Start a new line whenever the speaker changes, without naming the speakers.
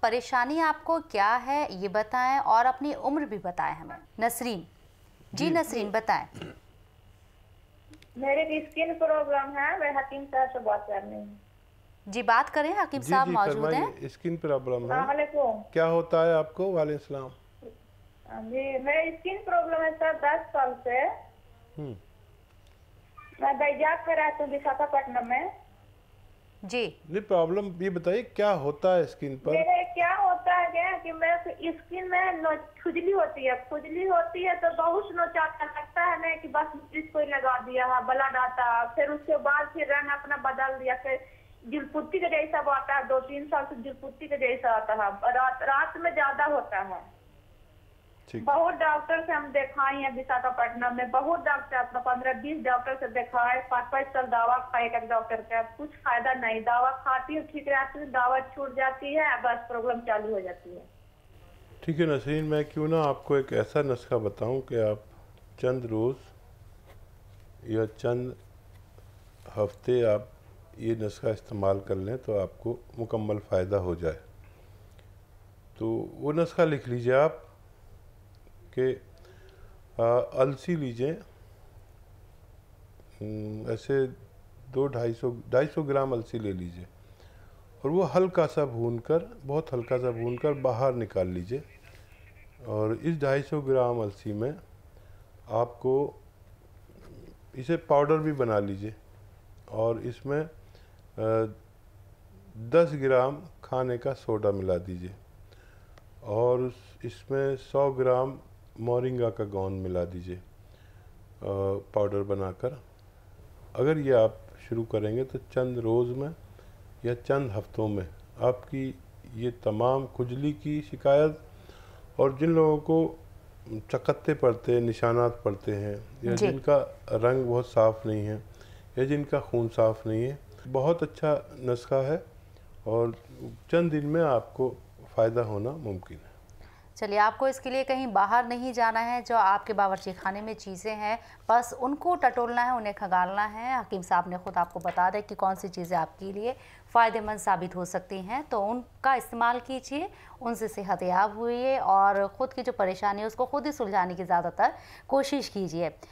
परेशानी आपको क्या है ये बताएं और अपनी उम्र भी बताएं हमें। नसरीन जी, नसरीन बताएं।
मेरे की स्किन प्रॉब्लम है, मैं हकीम साहब से बात करनी है।
जी बात करें, हकीम साहब मौजूद हैं।
स्किन प्रॉब्लम है,
वालेकुम।
क्या होता है आपको? वालेकुम सलाम।
जी मेरी स्किन प्रॉब्लम है सर 10 साल से। मैं बैजाक में रहती हूँ विशाखापट्टनम में।
जी
नहीं, प्रॉब्लम ये बताइए क्या होता है स्किन पर?
मेरे क्या होता है क्या कि मेरे स्किन में खुजली होती है। खुजली होती है तो बहुत नोचाता लगता है ना कि बस इसको ही लगा दिया है, ब्लड आता। फिर उसके बाद फिर रंग अपना बदल दिया, फिर जुलपुट्टी के जैसा आता है। 2-3 साल से जुलपुट्टी के जैसा आता है। रात में ज्यादा होता है। बहुत डॉक्टर से हम दिखाए हैं विशाखापट्टनम में, बहुत डॉक्टर, अपना 15-20 डॉक्टर से दिखाए। 5-5 साल दवा खाए एक डॉक्टर का, कुछ फायदा नहीं। दवा खाती हूँ ठीक रहती हूँ, दवा छूट जाती है, बस प्रॉब्लम चालू हो जाती है।
ठीक है नसरीन, मैं क्यों ना आपको एक ऐसा नुस्खा बताऊं कि आप चंद रोज़ या चंद हफ्ते आप ये नुस्खा इस्तेमाल कर लें तो आपको मुकम्मल फ़ायदा हो जाए। तो वो नुस्खा लिख लीजिए आप कि अलसी लीजिए, ऐसे 2-250 ग्राम अलसी ले लीजिए और वो हल्का सा भूनकर, बहुत हल्का सा भूनकर बाहर निकाल लीजिए। और इस 250 ग्राम अलसी में आपको इसे पाउडर भी बना लीजिए और इसमें 10 ग्राम खाने का सोडा मिला दीजिए और इसमें 100 ग्राम मोरिंगा का गोंद मिला दीजिए पाउडर बनाकर। अगर ये आप शुरू करेंगे तो चंद रोज़ में या चंद हफ्तों में आपकी ये तमाम खुजली की शिकायत, और जिन लोगों को चकत्ते पड़ते हैं, निशानात पड़ते हैं, या जिनका रंग बहुत साफ़ नहीं है या जिनका खून साफ़ नहीं है, बहुत अच्छा नुस्खा है और चंद दिन में आपको फ़ायदा होना मुमकिन है।
चलिए, आपको इसके लिए कहीं बाहर नहीं जाना है। जो आपके बावर्ची खाने में चीज़ें हैं बस उनको टटोलना है, उन्हें खंगालना है। हकीम साहब ने खुद आपको बता दें कि कौन सी चीज़ें आपके लिए फ़ायदेमंद साबित हो सकती हैं, तो उनका इस्तेमाल कीजिए, उनसे सेहतयाब हुइए और ख़ुद की जो परेशानी है उसको खुद ही सुलझाने की ज़्यादातर कोशिश कीजिए।